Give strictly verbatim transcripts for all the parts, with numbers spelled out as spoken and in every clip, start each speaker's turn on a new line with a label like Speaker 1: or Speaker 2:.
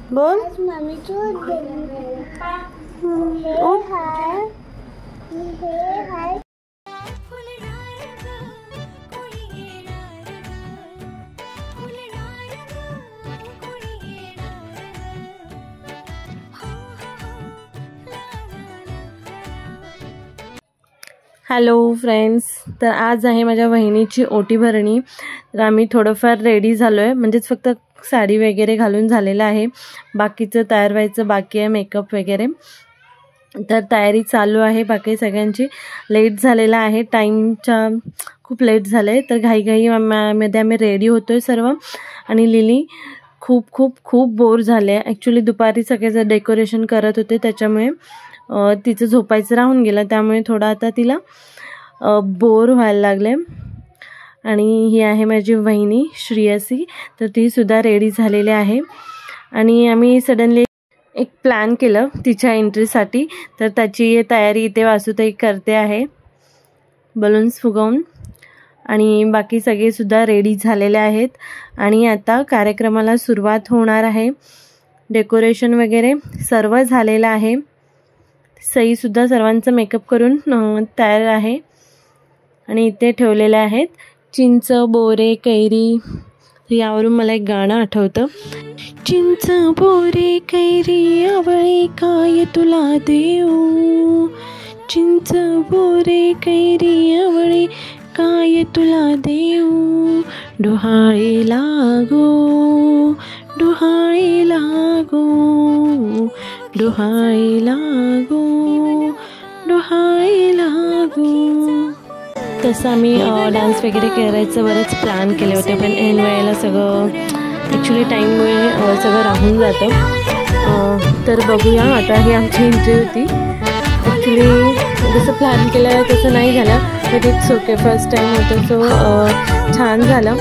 Speaker 1: बोल
Speaker 2: मम्मी चोट
Speaker 1: hello friends, तर आज आहे माझ्या बहिणीची ओटी भरणी. तर आम्ही थोडंफार रेडी झालो आहे, म्हणजेच फक्त साडी वगैरे घालून झालेलं आहे. बाकीचं तयार व्हायचं बाकी आहे, मेकअप वगैरे. तर तयारी चालू आहे बाकी सगळ्यांची. लेट झालेला आहे, टाईमच्या खूप लेट झालं आहे. तर घाईघाईमध्ये आम्ही रेडी होतो आहे सर्व. आणि लिली खूप खूप खूप बोर झाले आहे. ॲक्च्युली दुपारी सगळेजण डेकोरेशन करत होते, त्याच्यामुळे तिचं झोपायचं राहून गेलं. त्यामुळे थोडं आता तिला बोर व्हायला लागले. आणि ही आहे माझी वहिनी श्रेयसी, तर तीसुद्धा रेडी झालेली आहे. आणि आम्ही सडनली एक प्लॅन केलं तिच्या एंट्रीसाठी. तर त्याची तयारी इथे वासूताई करते आहे बलून्स फुगवून. आणि बाकी सगळेसुद्धा रेडी झालेले आहेत. आणि आता कार्यक्रमाला सुरुवात होणार आहे. डेकोरेशन वगैरे सर्व झालेलं आहे. सईसुद्धा सर्वांचं मेकअप करून तयार आहे. आणि इथे ठेवलेले आहेत चिंच, बोरे, कैरी. यावरून मला एक गाणं आठवतं. चिंच, बोरे, कैरी, आवळे काय तुला देऊ. चिंच, बोरे, कैरी, आवळे काय तुला देऊ. डोहाळे लागो, डोहाळे लागो, डोहाळे लागो, डोहाळे लागो. तसं आम्ही डान्स वगैरे करायचं बरंच प्लॅन केले होते, पण ऐन वेळेला सगळं ॲक्च्युली टाईममुळे सगळं राहून जातं. तर बघूया, आता ही आमची एंट्री होती. ॲक्च्युली जसं प्लॅन केलं आहे तसं नाही झालं, but it's okay. First time होतं, सो छान झालं.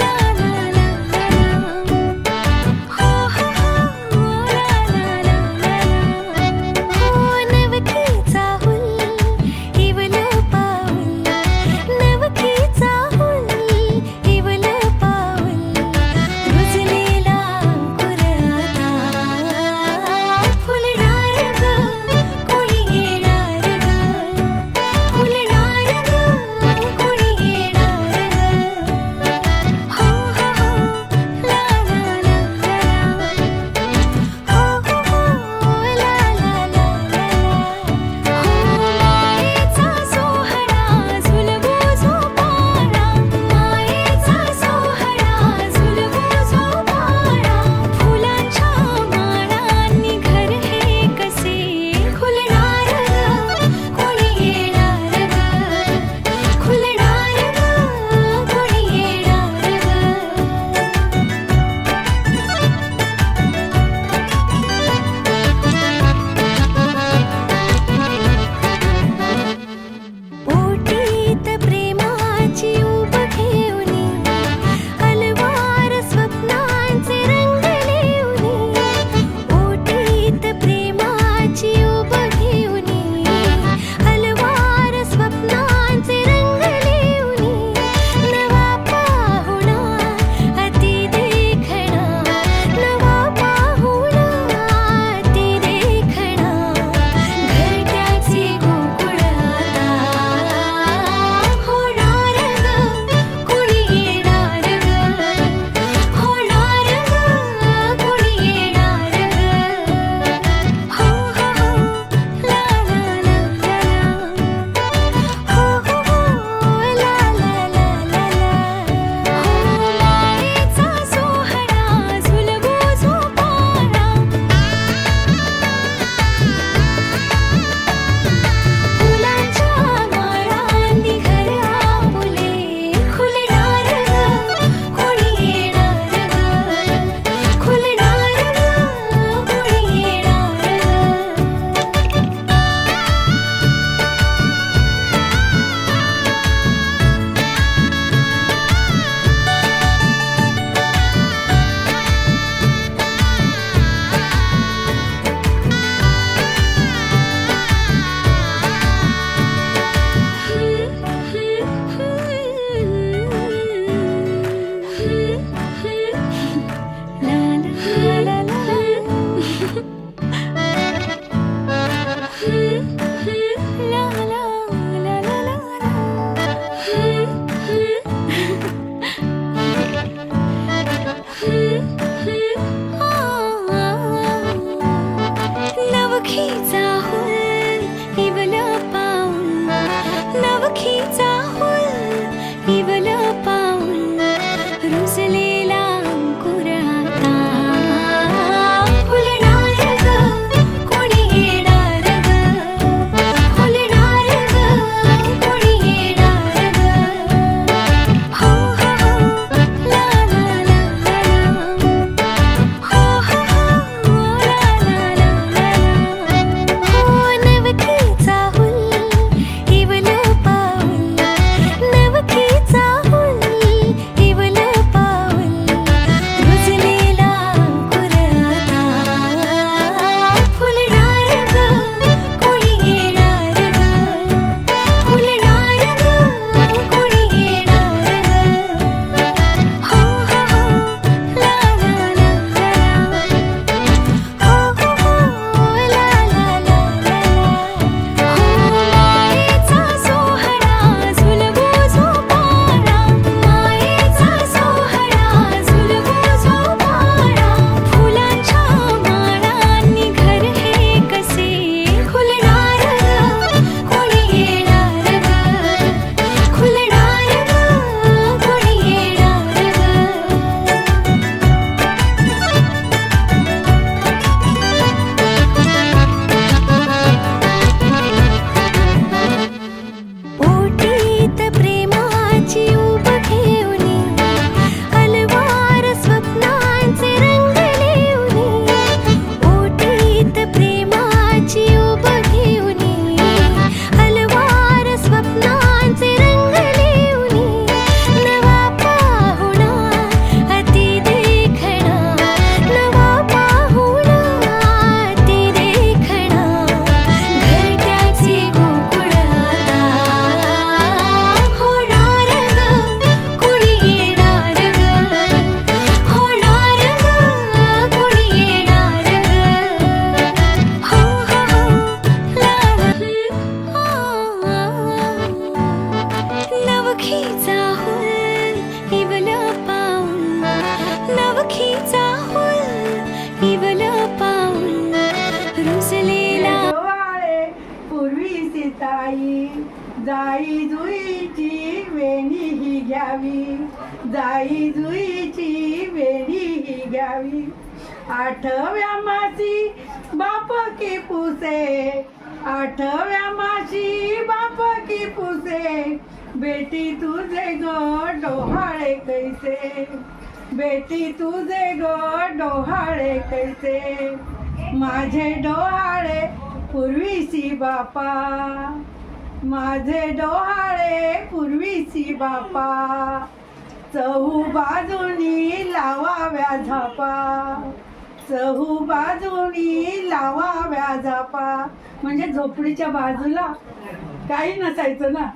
Speaker 2: ताई, जाई जुईची वेणी ही घ्यावी, जाई जुईची वेणी ही घ्यावी. आठव्या मासी बाप की पुसे, आठव्या मासी बाप की पुसे, बेटी तुझे ग डोहाळे कैसे, बेटी तुझे ग डोहाळे कैसे. माझे डोहाळे पूर्वीसी बापा, माझे डोहाळे पूर्वीसी बापा, चहू बाजूनी लावाव्या झापा, चहू बाजूनी लावाव्या झापा. म्हणजे झोपडीच्या बाजूला काही नसायचं ना.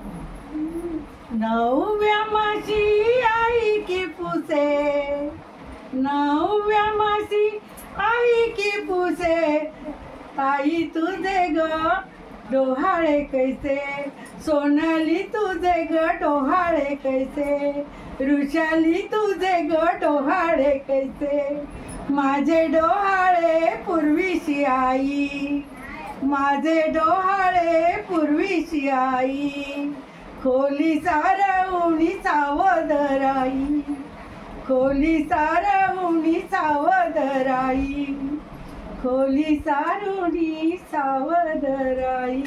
Speaker 2: नवव्या माशी आई की पुसे, नवव्या माशी आई की पुसे, आई तुझे ग डोहाळे कैसे, सोनाली तुझे ग डोहाळे कैसे, ऋषाली तुझे ग डोहाळे कैसे. माझे डोहाळे पूर्वीशी आई, माझे डोहाळे पूर्वीशी आई, खोली सारवणी सावधराई, खोली सारवणी सावधराई, खोली सारुणी सावधराई.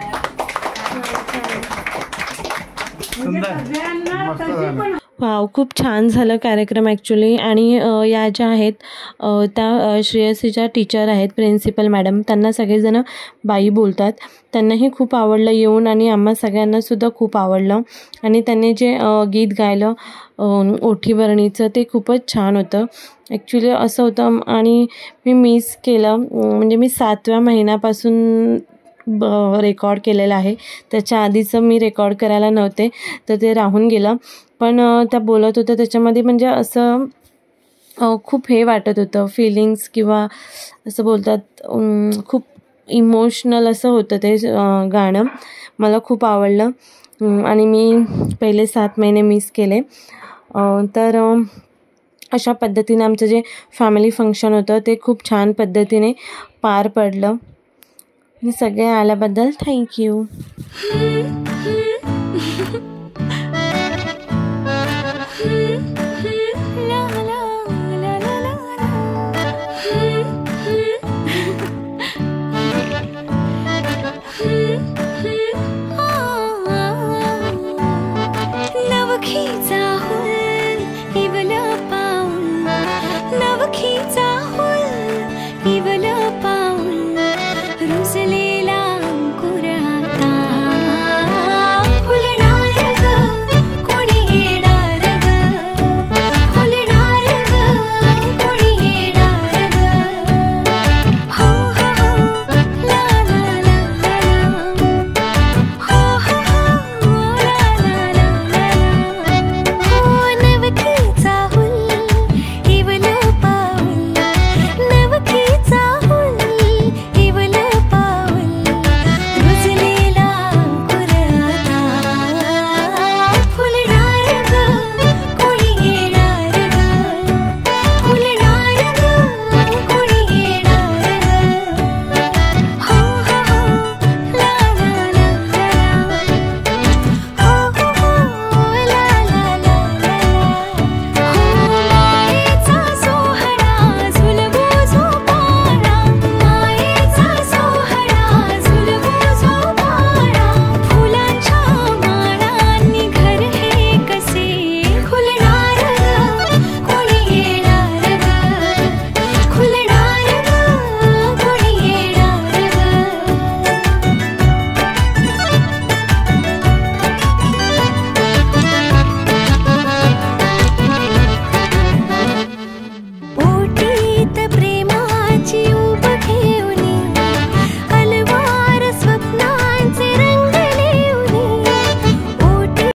Speaker 2: सगळ्यांना तशी पण
Speaker 1: वाव, खूप छान झालं कार्यक्रम ॲक्च्युली. आणि या ज्या आहेत त्या श्रेयसीच्या टीचर आहेत, प्रिन्सिपल मॅडम, त्यांना सगळेजण बाई बोलतात. त्यांनाही खूप आवडलं येऊन आणि आम्हा सगळ्यांनासुद्धा खूप आवडलं. आणि त्यांनी जे गीत गायलं ओठी भरणीचं ते खूपच छान होतं ॲक्च्युली. असं होतं आणि मी मिस केलं, म्हणजे मी सातव्या महिन्यापासून ब रेकॉर्ड केलेलं आहे, त्याच्या आधीचं मी रेकॉर्ड करायला नव्हते तर ते राहून गेलं. पण त्या बोलत होत्या त्याच्यामध्ये, म्हणजे असं खूप हे वाटत होतं, फिलिंग्स किंवा असं बोलतात खूप इमोशनल असं होतं ते गाणं. मला खूप आवडलं आणि मी पहिले सात महिने मिस केले. तर अशा पद्धतीने आमचं जे फॅमिली फंक्शन होतं ते खूप छान पद्धतीने पार पडलं. आणि सगळे आल्याबद्दल थँक्यू.
Speaker 3: Hmm